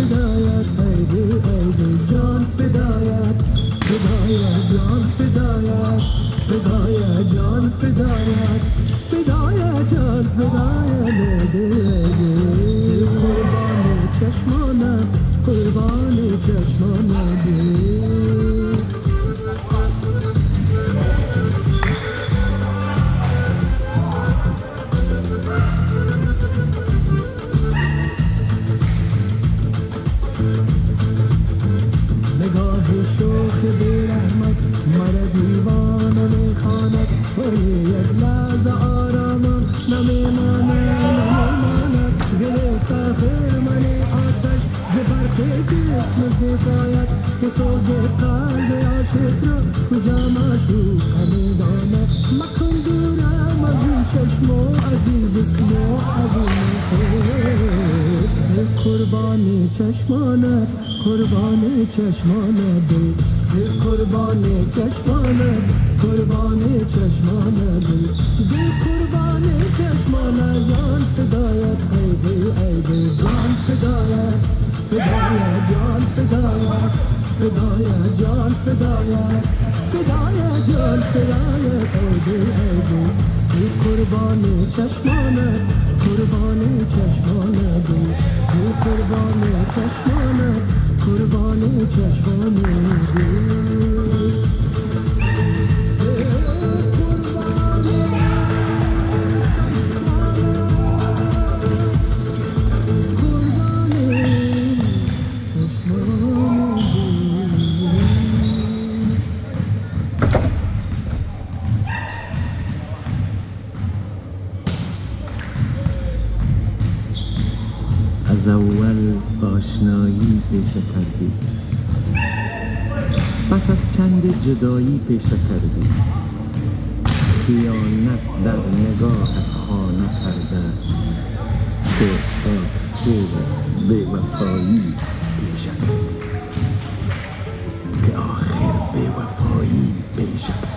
فدایت ایدی ایدی جان فدایت فدایت جان فدایت فدایت جان فدایت فدایت جان فدایت ایدی ایدی قربان چشمانم قربان چشمانم شوخ بیرحمت مرا دیوانه میخواند و یک لحظه آرامم نمیماند گرفت آخر من آتش زبرق جسم زکایت که سوز قلب عاشق را کجا معشوق میداند مکن دورم از این چشم و از این جسم و از این قربانی چشمانت قربانی چشمانت دل قربانی چشمانت قربانی چشمانت دل قربانی چشمانت جان فدایت ایدی ایدی جان فدایت فدایت جان فدایت فدایت جان فدایت فدایت جان فدایت ایدی ایدی دل قربانی چشمانت قربانی چشمانت دل قربانی چشمانت قربانی چشمانت از اول آشنایی پیشه کردی پس از چند جدایی پیشه کردی خیانت در نگاهت خانه کرده به آخر به وفایی پیشه کردی که آخر به وفایی پیشه کردی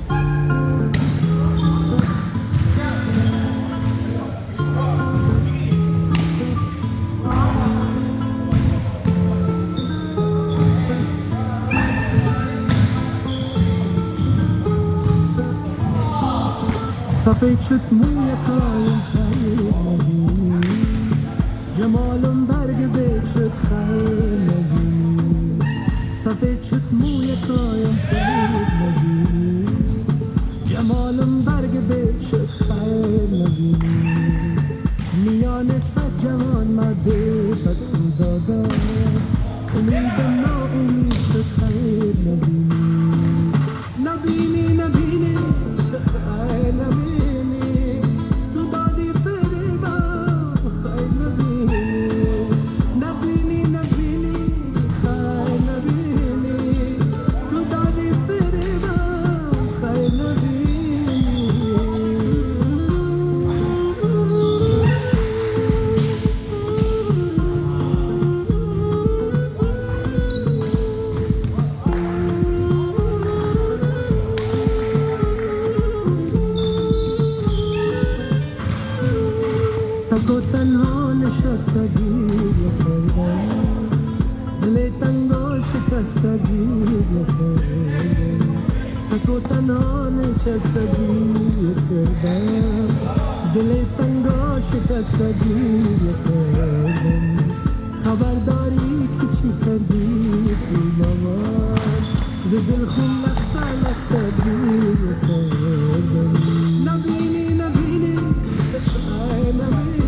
سفید شد موی پایم خیلی نبینی جمالم برگ بیت شد خیلی نبینی سفید شد موی پایم خیلی نبینی جمالم برگ بیت شد خیلی نبینی میان صد جوان مرده به تو داده امیدم ناامید شد خیلی نبینی نبینی نبینی خیلی نبینی تک و تنها نشستگی کردم دل تنگا شکستگی کردم تک و تنها نشستگی کردم دل تنگا شکستگی کردم خبرداری که چی کردی تو نوان ز دل خون لخته لختگی کردم نبینی نبینی نبینی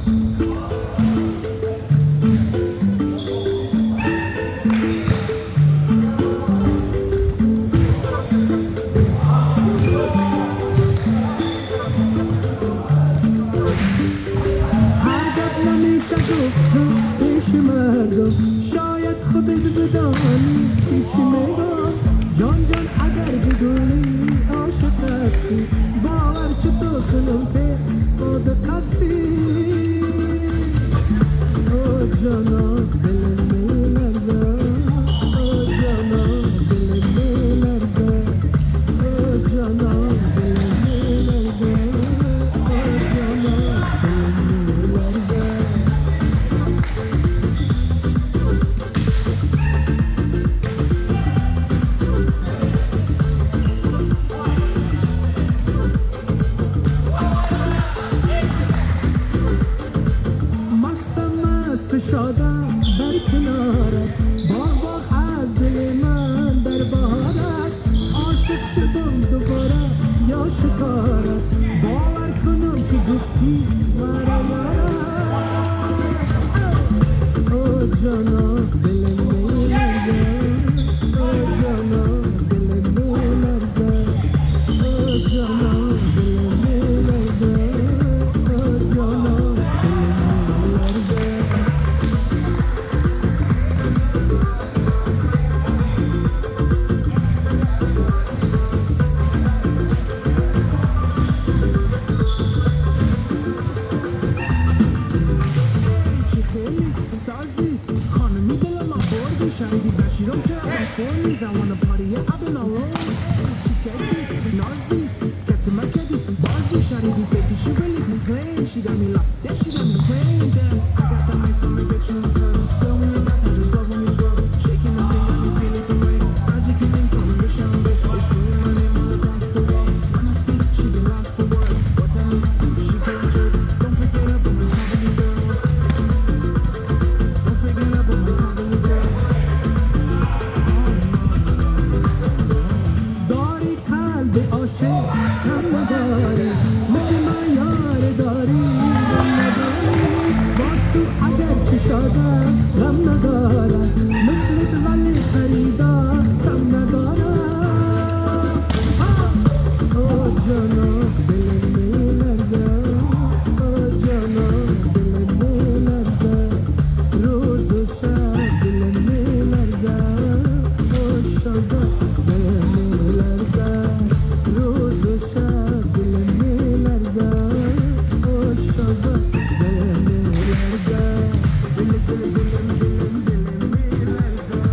شاید خودت بدانی هیچ میگم جان جان اگر بدونی عاشق هستی باور چطور کنم که صادق هستی او جانا دل میلرزه او جانا دل میلرزه او جانا دل میلرزه او جانا دل میلرزه شادم در کنارت باغ از دل من در بهارت عاشق شدم دوباره یا شکارت باور کنم که گفتی مرا یارت او جانا دل میلرزه او جانا دل میلرزه او جانا دل میلرزه او جانا دل میلرزه شریبی بشیرم که اول فرمی زمان پاریه ابن آلون چی کردی؟ نازی کت مکدی بازی شریبی فکیشی بلی بی پلین She got me locked, yeah she got me playing damn I got the ice, I'ma get you in curls Girl when you dance, I just love when you twirl Shaking that thing got me feeling some way Magic and things from the Shambo They scream my name all across the world When I speak, she get lost for words What that mean? She can't jerk Don't forget about my company girls Don't forget about my company girls به عاشق هم نداری مثل من یار داری غم نداری با تو اگر چی شدم غم ندارم مثل ولی خریدا کم ندارم او جانا دل میلرزه او جانا دل میلرزه روز و شب دل میلرزه او شازه دل میلرزه روز و شب دل میلرزه او شازه دل میلرزه دل دل دل دل دل میلرزه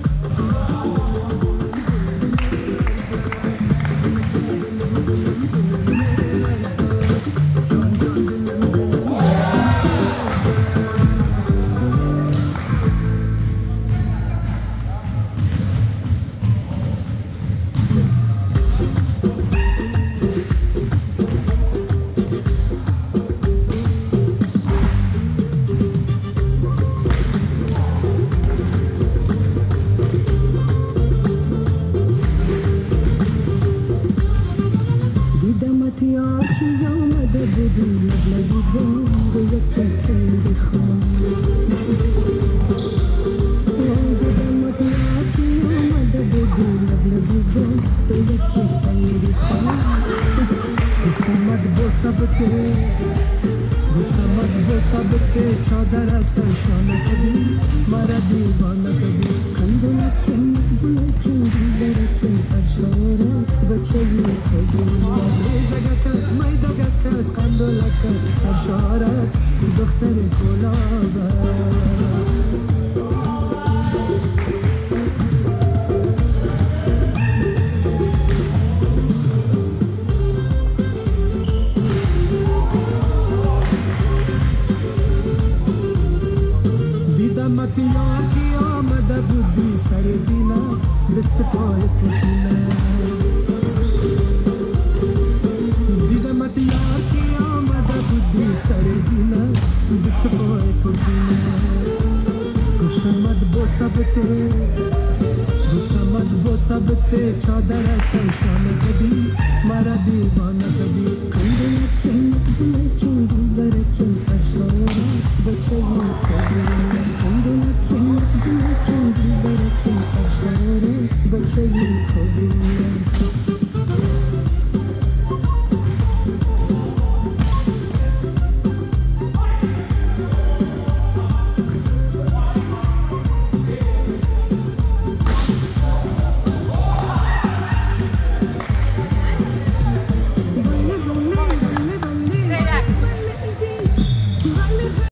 دیدمت یکی آمده بودی لبلبی بانگ و یکی کلی خواه دیدمت یکی آمده بودی لبلبی بانگ و یکی کلی خواه گفتمت با سبته گفتمت با سبته چادر از سرشانه کدی مرا دیوانه کدی کندلکن بلکن دیلرکن سرشار است بچه کدی زگکس میدگکس کندلکن سرشار است دختر گلاب است دیدمت یکی آمده بودی سر زینه دست پای پشینه دیدمت یکی آمده بودی سر زینه دست پای پشینه گفتمت با سبته گفتمت با سبته چادر سرشانه کدی مرا دیوانه کدی کندلکن بلکن دیلرکن سرشانه